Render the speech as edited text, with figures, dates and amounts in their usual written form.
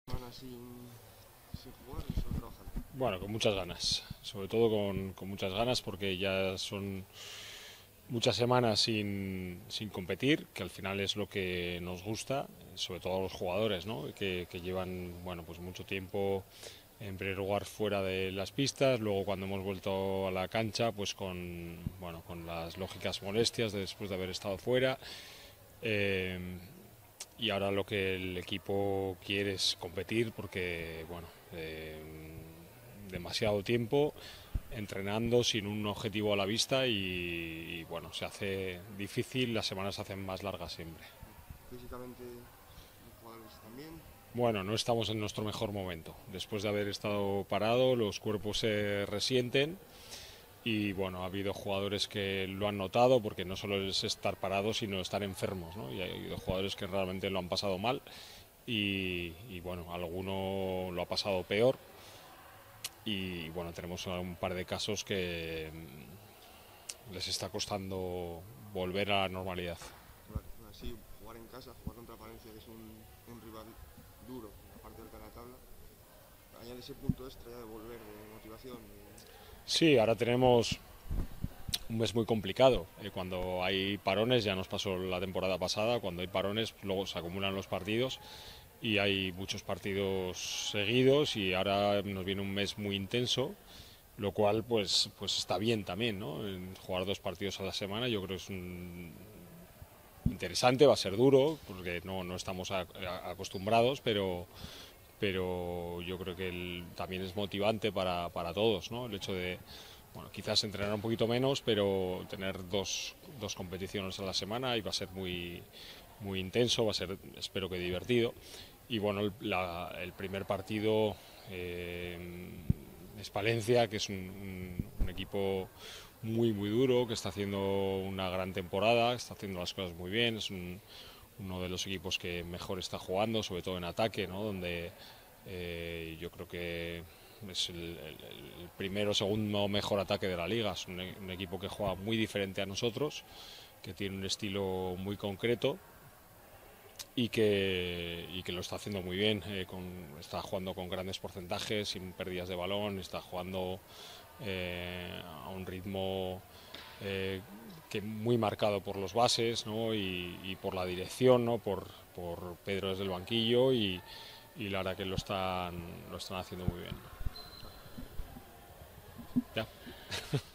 Semana sin jugar y solo trabajando. Bueno, con muchas ganas, sobre todo con muchas ganas porque ya son muchas semanas sin competir, que al final es lo que nos gusta, sobre todo a los jugadores, ¿no? Que llevan bueno, pues mucho tiempo en primer lugar fuera de las pistas, luego cuando hemos vuelto a la cancha pues con las lógicas molestias de después de haber estado fuera. Eh, y ahora lo que el equipo quiere es competir porque demasiado tiempo entrenando sin un objetivo a la vista y bueno, se hace difícil, las semanas se hacen más largas siempre. Físicamente los jugadores también. Bueno, no estamos en nuestro mejor momento. Después de haber estado parado, los cuerpos se resienten y bueno, ha habido jugadores que lo han notado porque no solo es estar parados, sino estar enfermos, ¿no? Y ha habido jugadores que realmente lo han pasado mal y bueno, alguno lo ha pasado peor y bueno, tenemos un par de casos que les está costando volver a la normalidad. Vale, así jugar en casa, jugar contra Palencia, que es un rival duro en la parte alta de la tabla, añade ese punto extra ya de volver, de motivación. Sí, ahora tenemos un mes muy complicado. Cuando hay parones, ya nos pasó la temporada pasada, cuando hay parones luego se acumulan los partidos y hay muchos partidos seguidos y ahora nos viene un mes muy intenso, lo cual pues está bien también, ¿no? En jugar 2 partidos a la semana yo creo que es interesante, va a ser duro porque no estamos acostumbrados, pero yo creo que también es motivante para todos, ¿no? El hecho de, bueno, quizás entrenar un poquito menos, pero tener dos competiciones a la semana y va a ser muy intenso, va a ser, espero que divertido. Y bueno, el primer partido es Palencia, que es un equipo muy duro, que está haciendo una gran temporada, está haciendo las cosas muy bien, es uno de los equipos que mejor está jugando, sobre todo en ataque, ¿no? Donde yo creo que es el primero o segundo mejor ataque de la liga. Es un equipo que juega muy diferente a nosotros, que tiene un estilo muy concreto y que lo está haciendo muy bien. Está jugando con grandes porcentajes, sin pérdidas de balón, está jugando a un ritmo que muy marcado por los bases, ¿no? y por la dirección, ¿no? por Pedro desde el banquillo y la verdad que lo están haciendo muy bien. ¿Ya?